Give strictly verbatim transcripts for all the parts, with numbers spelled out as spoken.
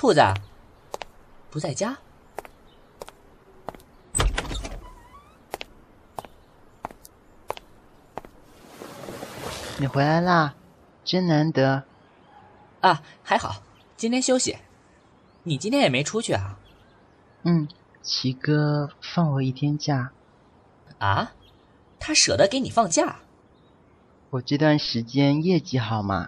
兔子不在家。 你回来啦，真难得。 啊，还好，今天休息。你今天也没出去啊？ 嗯，齐哥放我一天假。 啊？他舍得给你放假？ 我这段时间业绩好嘛。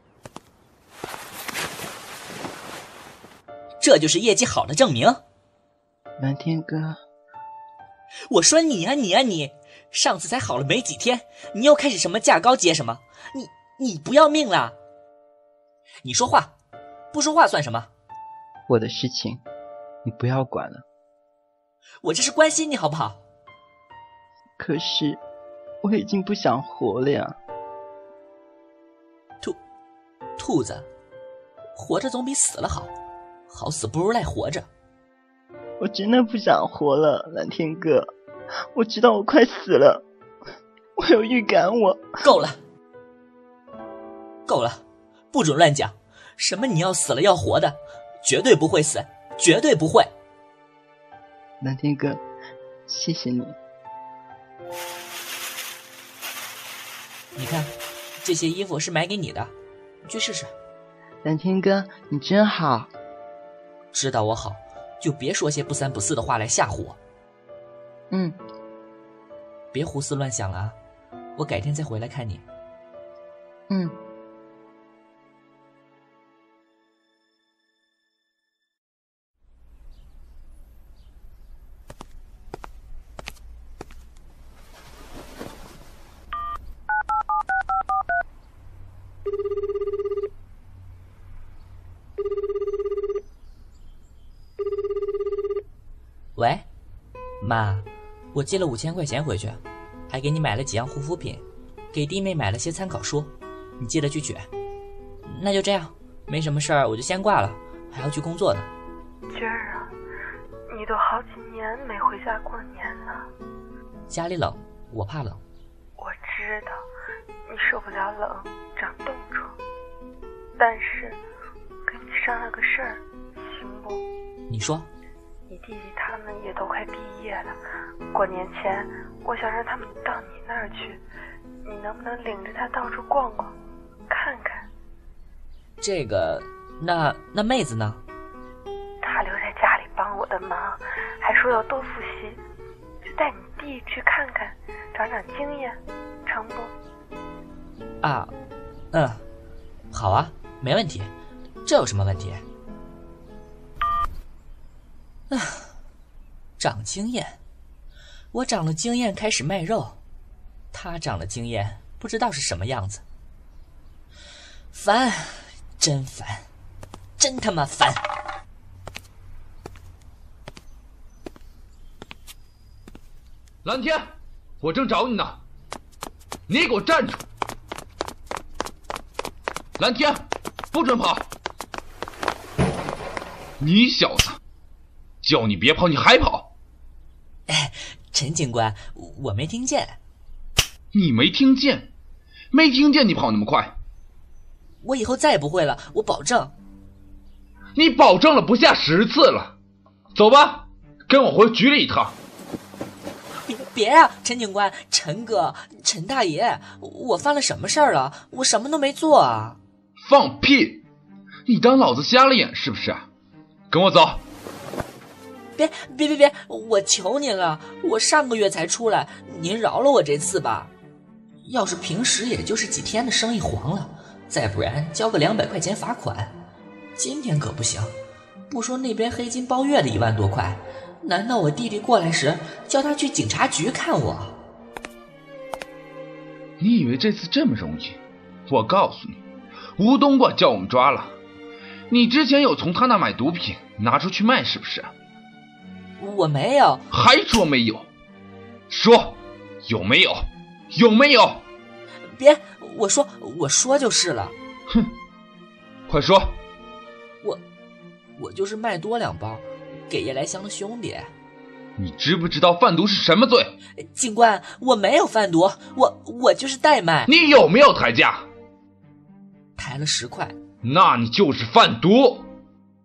这就是业绩好的证明。 蓝天哥， 我说你啊你啊你，上次才好了没几天，你又开始什么价高接什么？你你不要命了？你说话，不说话算什么？ 我的事情你不要管了。 我这是关心你好不好？ 可是我已经不想活了呀。 兔兔子，活着总比死了好，好死不如赖活着。 我真的不想活了，蓝天哥，我知道我快死了，我有预感我。 够了够了，不准乱讲，什么你要死了要活的，绝对不会死，绝对不会。 蓝天哥，谢谢你。 你看，这些衣服是买给你的，你去试试。 蓝天哥，你真好。 知道我好，就别说些不三不四的话来吓唬我。 嗯， 别胡思乱想了啊，我改天再回来看你。 嗯。 喂，妈，我寄了五千块钱回去，还给你买了几样护肤品，给弟妹买了些参考书，你记得去取。那就这样，没什么事儿，我就先挂了，还要去工作呢。 娟儿啊，你都好几年没回家过年了。 家里冷，我怕冷。 我知道你受不了冷，长冻疮，但是跟你商量个事儿，行不？ 你说。 你弟弟他们也都快毕业了，过年前我想让他们到你那儿去，你能不能领着他到处逛逛看看？ 这个那那妹子呢？ 她留在家里帮我的忙，还说要多复习，就带你弟去看看，长长经验，成不？ 啊，嗯，好啊，没问题，这有什么问题？啊，长经验，我长了经验开始卖肉，他长了经验不知道是什么样子，烦，真烦，真他妈烦！ 蓝天，我正找你呢，你给我站住！蓝天，不准跑！你小子！叫你别跑，你还跑！ 哎，陈警官，我没听见。 你没听见？没听见你跑那么快？ 我以后再也不会了，我保证。 你保证了不下十次了。走吧，跟我回局里一趟。 别别啊，陈警官，陈哥，陈大爷，我犯了什么事儿了？我什么都没做啊！ 放屁！你当老子瞎了眼是不是？跟我走。 别别别别！我求您了，我上个月才出来，您饶了我这次吧。要是平时也就是几天的生意黄了，再不然交个两百块钱罚款。今天可不行，不说那边黑金包月的一万多块，难道我弟弟过来时叫他去警察局看我？ 你以为这次这么容易？我告诉你，吴冬瓜叫我们抓了。你之前有从他那买毒品拿出去卖是不是？ 我没有。 还说没有？说有没有？有没有？ 别，我说我说就是了。 哼，快说。 我我就是卖多两包给叶来香的兄弟。 你知不知道贩毒是什么罪？ 警官，我没有贩毒，我我就是代卖。 你有没有抬价？ 抬了十块。 那你就是贩毒。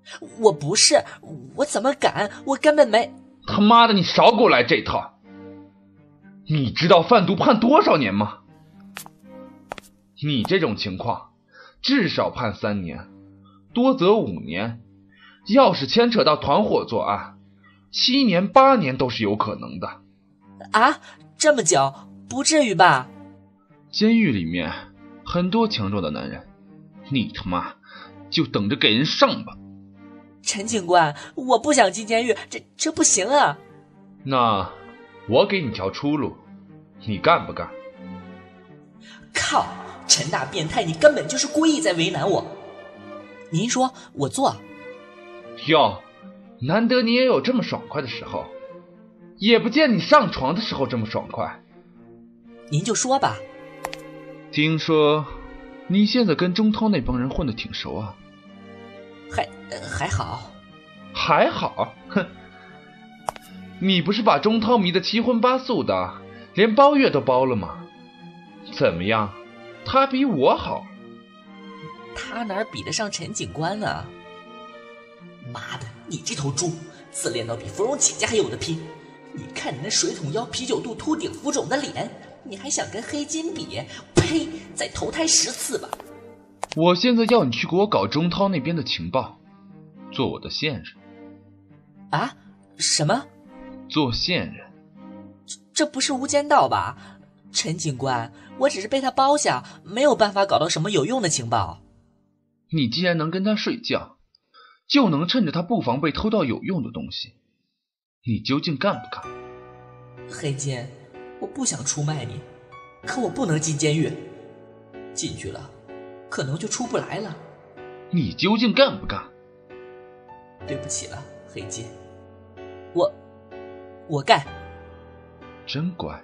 我不是，我怎么敢？我根本没…… 他妈的，你少给我来这套！你知道贩毒判多少年吗？你这种情况，至少判三年，多则五年。要是牵扯到团伙作案，七年八年都是有可能的。 啊，这么久？不至于吧？ 监狱里面很多强壮的男人，你他妈就等着给人上吧。 陈警官，我不想进监狱，这这不行啊。 那我给你条出路，你干不干？ 靠，陈大变态，你根本就是故意在为难我。您说我做？ 哟，难得你也有这么爽快的时候，也不见你上床的时候这么爽快。 您就说吧。 听说你现在跟钟涛那帮人混得挺熟啊？ 还、呃、还好。 还好？哼，你不是把钟涛迷得七荤八素的，连包月都包了吗？怎么样，他比我好？ 他哪比得上陈警官呢？妈的，你这头猪，自恋到比芙蓉姐姐还有的拼！你看你那水桶腰、啤酒肚、秃顶、浮肿的脸，你还想跟黑金比？呸！再投胎十次吧！ 我现在要你去给我搞钟涛那边的情报，做我的线人。 啊？什么？ 做线人？ 这这不是无间道吧？陈警官，我只是被他包下，没有办法搞到什么有用的情报。 你既然能跟他睡觉，就能趁着他不防备偷到有用的东西，你究竟干不干？ 黑金，我不想出卖你，可我不能进监狱，进去了可能就出不来了。 你究竟干不干？ 对不起了，黑金，我我干。 真乖。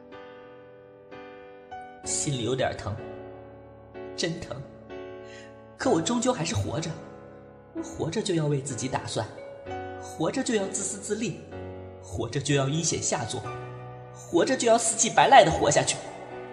心里有点疼，真疼，可我终究还是活着，活着就要为自己打算，活着就要自私自利，活着就要阴险下作，活着就要死乞白赖地活下去。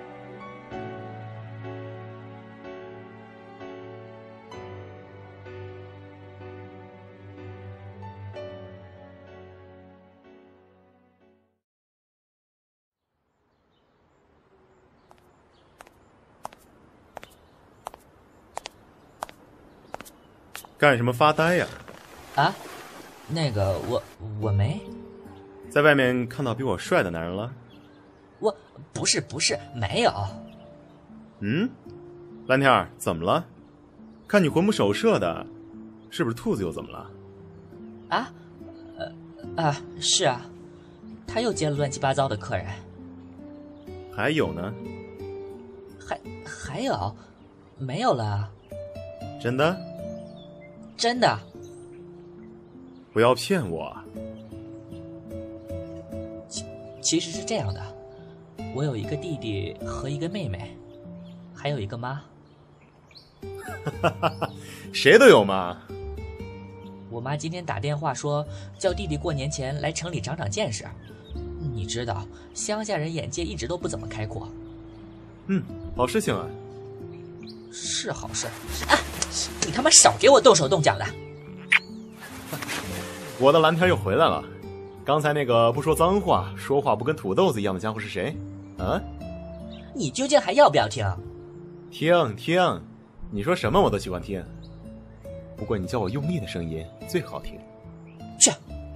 干什么发呆呀？ 啊，那个我我没在外面看到比我帅的男人了？ 我不是不是没有。 嗯，蓝天儿怎么了？看你魂不守舍的，是不是兔子又怎么了？ 啊，呃啊是啊，他又接了乱七八糟的客人。 还有呢？ 还还有，没有了。 真的？ 真的。 不要骗我。 其其实是这样的，我有一个弟弟和一个妹妹，还有一个妈。 谁都有妈。 我妈今天打电话说叫弟弟过年前来城里长长见识。你知道乡下人眼界一直都不怎么开阔。 嗯，好事情啊。 是好事啊！你他妈少给我动手动脚的。 我的蓝天又回来了。刚才那个不说脏话说话不跟土豆子一样的家伙是谁啊？ 你究竟还要不要听？ 听听，你说什么我都喜欢听，不过你叫我用力的声音最好听。 去。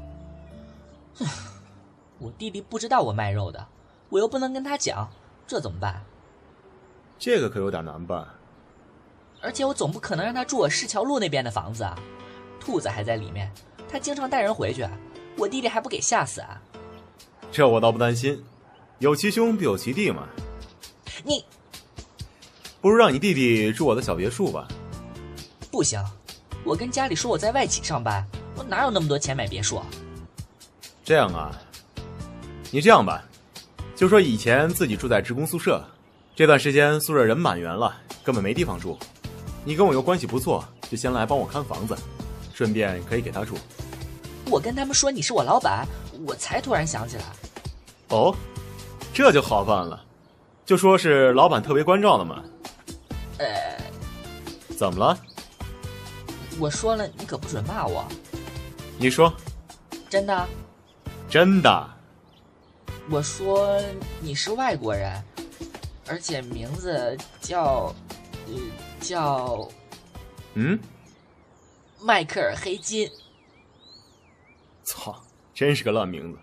我弟弟不知道我卖肉的，我又不能跟他讲，这怎么办？ 这个可有点难办。 而且我总不可能让他住我市桥路那边的房子啊，兔子还在里面，他经常带人回去，我弟弟还不给吓死啊？ 这我倒不担心，有其兄必有其弟嘛。 你不如让你弟弟住我的小别墅吧。 不行，我跟家里说我在外企上班，我哪有那么多钱买别墅？ 这样啊，你这样吧，就说以前自己住在职工宿舍，这段时间宿舍人满员了，根本没地方住，你跟我又关系不错，就先来帮我看房子，顺便可以给他住。 我跟他们说你是我老板，我才突然想起来。 哦，这就好办了，就说是老板特别关照的嘛。 呃， 怎么了？ 我说了你可不准骂我。 你说。 真的？ 真的。 我说你是外国人，而且名字叫，呃，叫， 嗯， 迈克尔·黑金。 操，真是个烂名字。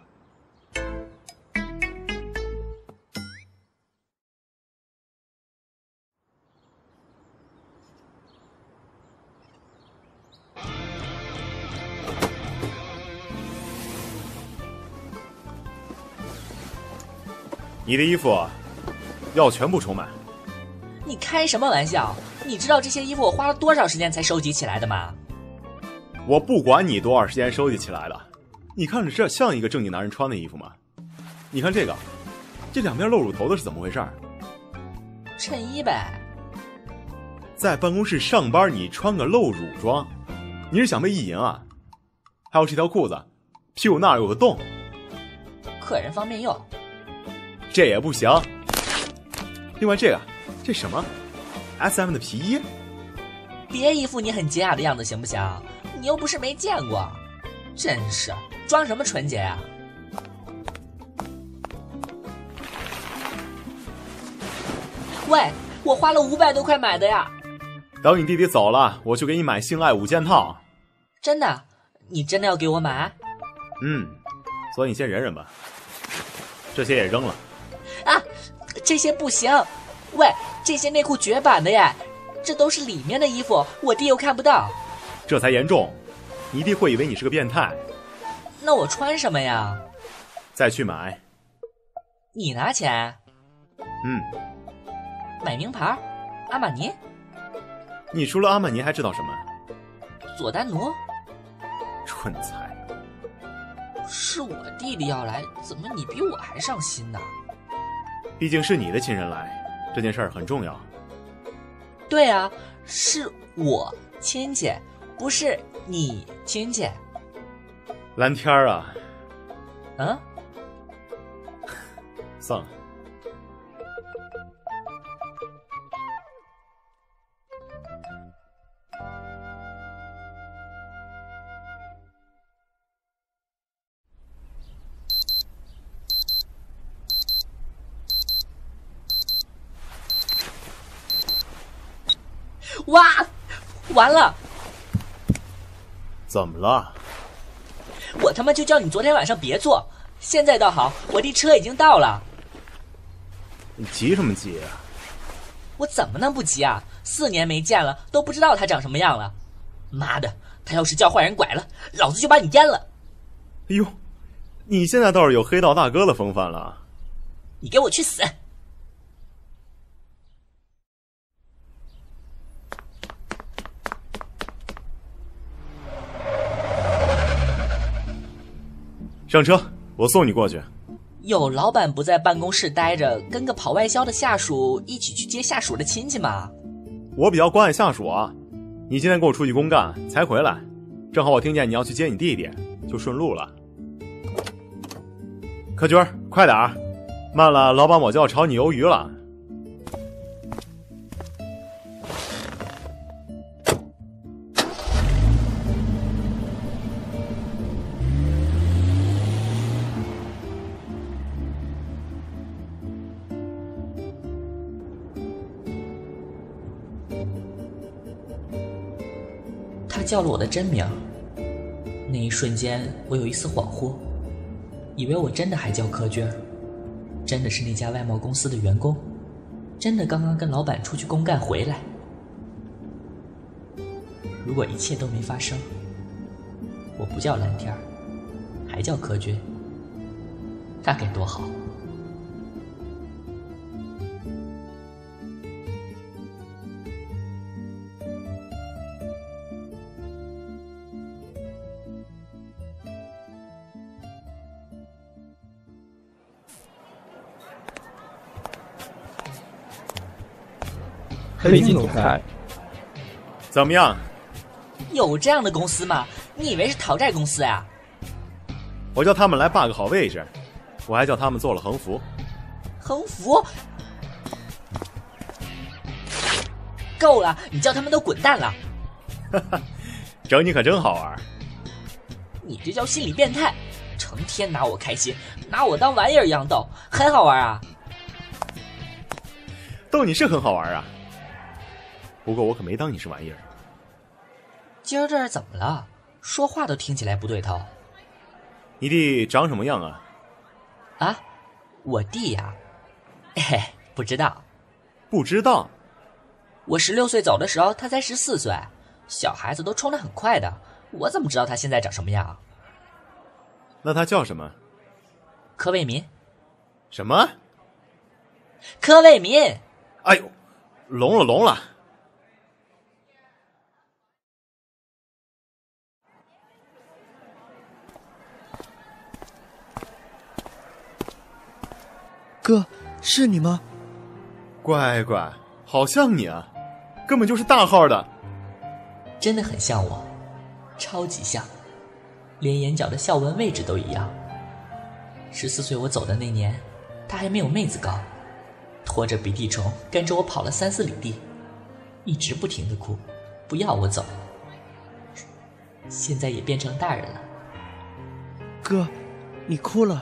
你的衣服要全部重买。 你开什么玩笑？你知道这些衣服我花了多少时间才收集起来的吗？ 我不管你多少时间收集起来的，你看着这像一个正经男人穿的衣服吗？你看这个，这两边露乳头的是怎么回事？ 衬衣呗。 在办公室上班你穿个露乳装，你是想被意淫啊？还有这条裤子，屁股那儿有个洞， 客人方便用。 这也不行。另外这个，这什么 ？S M 的皮衣？ 别一副你很洁雅的样子行不行？你又不是没见过，真是装什么纯洁呀、啊？喂，我花了五百多块买的呀！ 等你弟弟走了，我就给你买性爱五件套。 真的？你真的要给我买？ 嗯，所以你先忍忍吧。这些也扔了。 啊，这些不行。喂，这些内裤绝版的耶，这都是里面的衣服，我弟又看不到。 这才严重，你弟会以为你是个变态。 那我穿什么呀？ 再去买。 你拿钱？ 嗯。 买名牌？阿玛尼？ 你除了阿玛尼还知道什么？ 佐丹奴？ 蠢材。 是我弟弟要来，怎么你比我还上心呢？ 毕竟是你的亲人来，这件事儿很重要。 对啊，是我亲戚，不是你亲戚。 蓝天儿啊。 嗯？ 算了。 哇，完了！ 怎么了？ 我他妈就叫你昨天晚上别做，现在倒好，我弟车已经到了。 你急什么急啊？ 我怎么能不急啊？四年没见了，都不知道他长什么样了。妈的，他要是叫坏人拐了，老子就把你阉了。 哎呦，你现在倒是有黑道大哥的风范了。 你给我去死！ 上车，我送你过去。 有老板不在办公室待着，跟个跑外销的下属一起去接下属的亲戚吗？ 我比较关爱下属啊。你今天跟我出去公干才回来，正好我听见你要去接你弟弟，就顺路了。柯军，快点儿，慢了老板我就要炒你鱿鱼了。 他叫了我的真名，那一瞬间我有一丝恍惚，以为我真的还叫柯军，真的是那家外贸公司的员工，真的刚刚跟老板出去公干回来。如果一切都没发生，我不叫蓝天，还叫柯军，那该多好。 黑金总裁， 怎么样？ 有这样的公司吗？你以为是讨债公司呀？ 我叫他们来霸个好位置，我还叫他们做了横幅。 横幅？够了，你叫他们都滚蛋了。 整你可真好玩。 你这叫心理变态，成天拿我开心，拿我当玩意儿一样逗，很好玩啊。 逗你是很好玩啊，不过我可没当你是玩意儿。 今儿这是怎么了？说话都听起来不对头。 你弟长什么样啊？ 啊，我弟呀，嘿，不知道。 不知道？ 我十六岁走的时候，他才十四岁，小孩子都冲得很快的，我怎么知道他现在长什么样？ 那他叫什么？ 柯卫民。 什么？ 柯卫民。 哎呦，聋了聋了。 哥，是你吗？ 乖乖，好像你啊，根本就是大号的。 真的很像我，超级像，连眼角的笑纹位置都一样。十四岁我走的那年，他还没有妹子高，拖着鼻涕虫跟着我跑了三四里地，一直不停地哭，不要我走。现在也变成大人了。 哥，你哭了？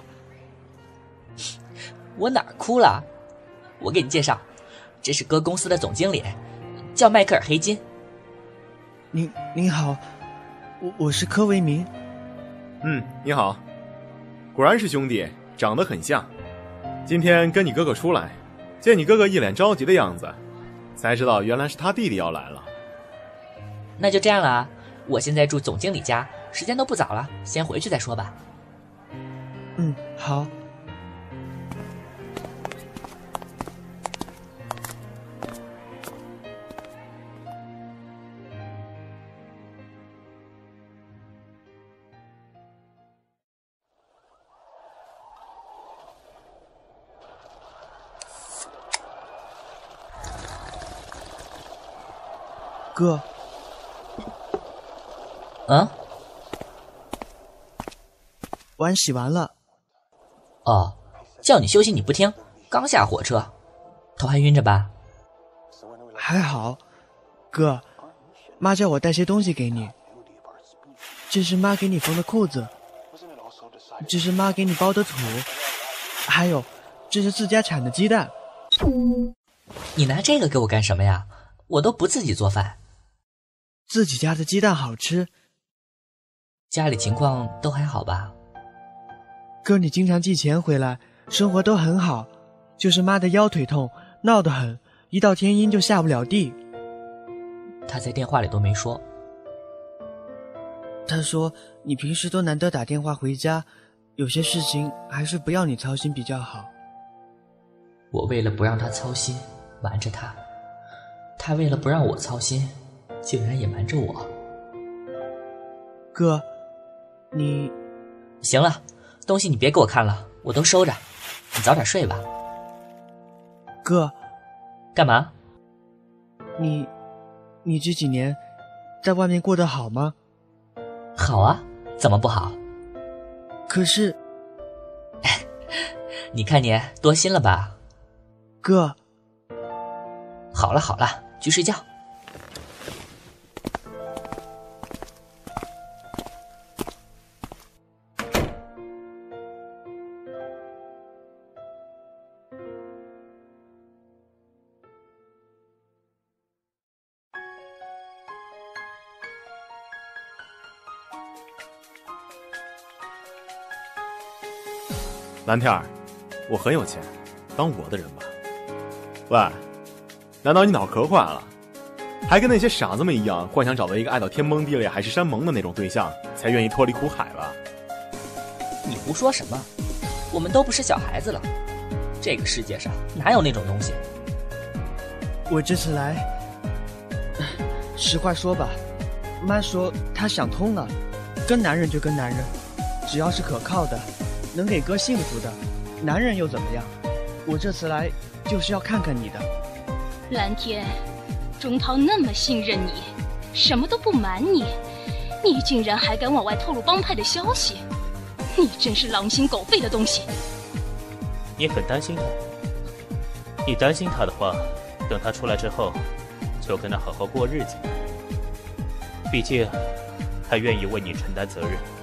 我哪儿哭了？我给你介绍，这是哥公司的总经理，叫迈克尔·黑金。 您您好，我我是柯维民。 嗯，你好，果然是兄弟，长得很像。今天跟你哥哥出来，见你哥哥一脸着急的样子，才知道原来是他弟弟要来了。 那就这样了啊，我现在住总经理家，时间都不早了，先回去再说吧。 嗯，好。哥， 嗯， 碗洗完了。 哦，叫你休息你不听，刚下火车，头还晕着吧？ 还好，哥，妈叫我带些东西给你。这是妈给你缝的裤子，这是妈给你包的土，还有，这是自家产的鸡蛋。 你拿这个给我干什么呀？我都不自己做饭。 自己家的鸡蛋好吃。 家里情况都还好吧？ 哥，你经常寄钱回来，生活都很好，就是妈的腰腿痛，闹得很，一到天阴就下不了地。 他在电话里都没说。 他说你平时都难得打电话回家，有些事情还是不要你操心比较好。 我为了不让他操心，瞒着他，他为了不让我操心，竟然也瞒着我。 哥，你…… 行了，东西你别给我看了，我都收着，你早点睡吧。 哥， 干嘛？ 你……你这几年在外面过得好吗？ 好啊，怎么不好？ 可是…… 你看你多心了吧？ 哥， 好了好了，去睡觉。 蓝天儿，我很有钱，当我的人吧。喂，难道你脑壳坏了？还跟那些傻子们一样，幻想找到一个爱到天崩地裂海誓山盟的那种对象，才愿意脱离苦海吧？ 你胡说什么？我们都不是小孩子了，这个世界上哪有那种东西？ 我这次来，实话说吧，妈说她想通了，跟男人就跟男人，只要是可靠的，能给哥幸福的，男人又怎么样？我这次来就是要看看你的。 蓝天，钟涛那么信任你，什么都不瞒你，你竟然还敢往外透露帮派的消息，你真是狼心狗肺的东西。 你很担心他？你担心他的话，等他出来之后，就跟他好好过日子。毕竟，他愿意为你承担责任。